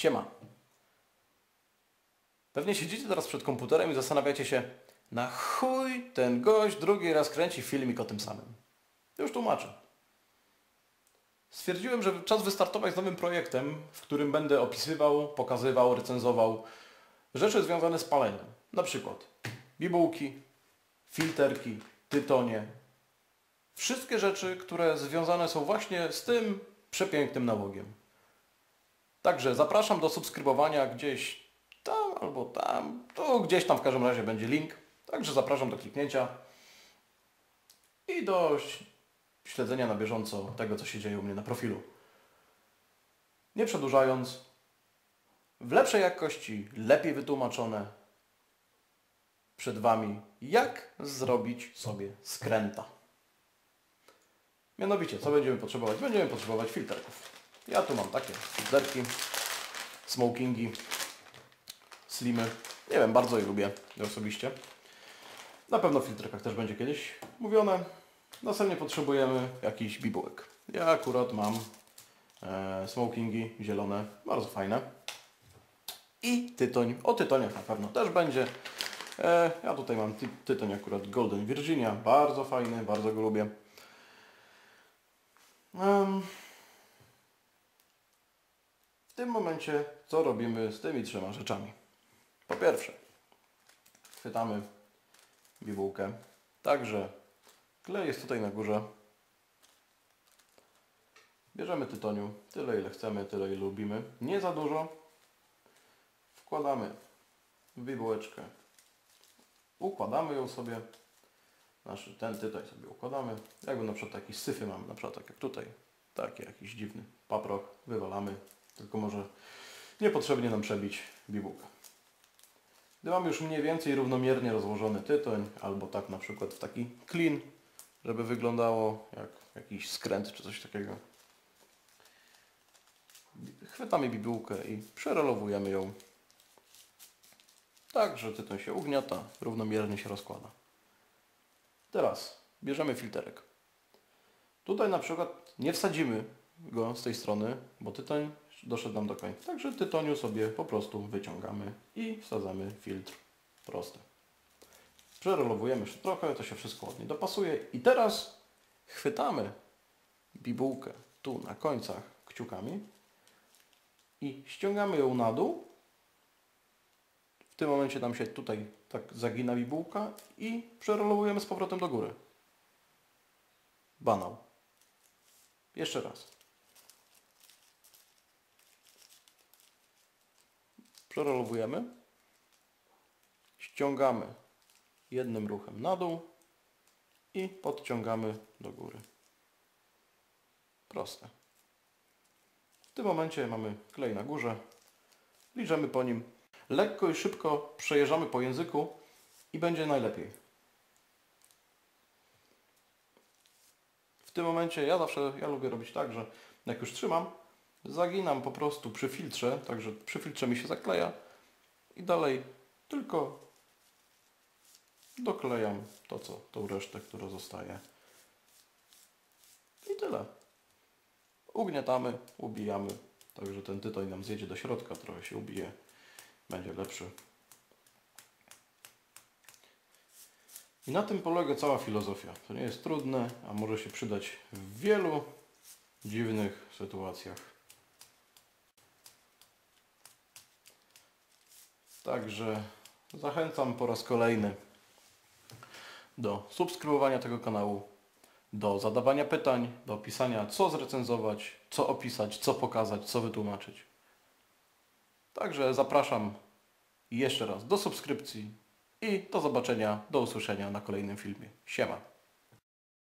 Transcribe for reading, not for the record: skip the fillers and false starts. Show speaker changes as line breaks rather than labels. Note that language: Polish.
Siema. Pewnie siedzicie teraz przed komputerem i zastanawiacie się, na chuj ten gość drugi raz kręci filmik o tym samym. Już tłumaczę. Stwierdziłem, że czas wystartować z nowym projektem, w którym będę opisywał, pokazywał, recenzował rzeczy związane z paleniem. Na przykład bibułki, filterki, tytonie. Wszystkie rzeczy, które związane są właśnie z tym przepięknym nałogiem. Także zapraszam do subskrybowania gdzieś tam albo tam. Tu gdzieś tam w każdym razie będzie link. Także zapraszam do kliknięcia i do śledzenia na bieżąco tego, co się dzieje u mnie na profilu. Nie przedłużając, w lepszej jakości, lepiej wytłumaczone przed Wami, jak zrobić sobie skręta. Mianowicie, co będziemy potrzebować? Będziemy potrzebować filterków. Ja tu mam takie filterki, smokingi, slimy. Nie wiem, bardzo je lubię osobiście. Na pewno w filterkach też będzie kiedyś mówione. Następnie potrzebujemy jakiś bibułek. Ja akurat mam smokingi zielone, bardzo fajne. I tytoń. O tytoniach na pewno też będzie. Ja tutaj mam tytoń akurat Golden Virginia. Bardzo fajny, bardzo go lubię. W tym momencie co robimy z tymi trzema rzeczami? Po pierwsze, chwytamy bibułkę. Także klej jest tutaj na górze. Bierzemy tytoniu tyle, ile chcemy, tyle, ile lubimy. Nie za dużo. Wkładamy w bibułeczkę. Układamy ją sobie. Ten tytoń sobie układamy. Jakby na przykład takie syfy mamy, na przykład tak jak tutaj. Taki jakiś dziwny paprok. Wywalamy. Tylko może niepotrzebnie nam przebić bibułkę. Gdy mamy już mniej więcej równomiernie rozłożony tytoń, albo tak na przykład w taki klin, żeby wyglądało jak jakiś skręt czy coś takiego. Chwytamy bibułkę i przerolowujemy ją tak, że tytoń się ugniata, równomiernie się rozkłada. Teraz bierzemy filterek. Tutaj na przykład nie wsadzimy go z tej strony, bo tytoń doszedł nam do końca. Także tytoniu sobie po prostu wyciągamy i wsadzamy filtr prosty. Przerolowujemy jeszcze trochę, to się wszystko ładnie dopasuje. I teraz chwytamy bibułkę tu na końcach kciukami i ściągamy ją na dół. W tym momencie nam się tutaj tak zagina bibułka i przerolowujemy z powrotem do góry. Banał. Jeszcze raz. Przerolowujemy. Ściągamy jednym ruchem na dół i podciągamy do góry. Proste. W tym momencie mamy klej na górze. Liżemy po nim. Lekko i szybko przejeżdżamy po języku i będzie najlepiej. W tym momencie ja lubię robić tak, że jak już trzymam, zaginam po prostu przy filtrze, także przy filtrze mi się zakleja i dalej tylko doklejam tą resztę, która zostaje. I tyle. Ugniatamy, ubijamy, także ten tytoń nam zjedzie do środka, trochę się ubije, będzie lepszy. I na tym polega cała filozofia. To nie jest trudne, a może się przydać w wielu dziwnych sytuacjach. Także zachęcam po raz kolejny do subskrybowania tego kanału, do zadawania pytań, do pisania, co zrecenzować, co opisać, co pokazać, co wytłumaczyć. Także zapraszam jeszcze raz do subskrypcji i do zobaczenia, do usłyszenia na kolejnym filmie. Siema!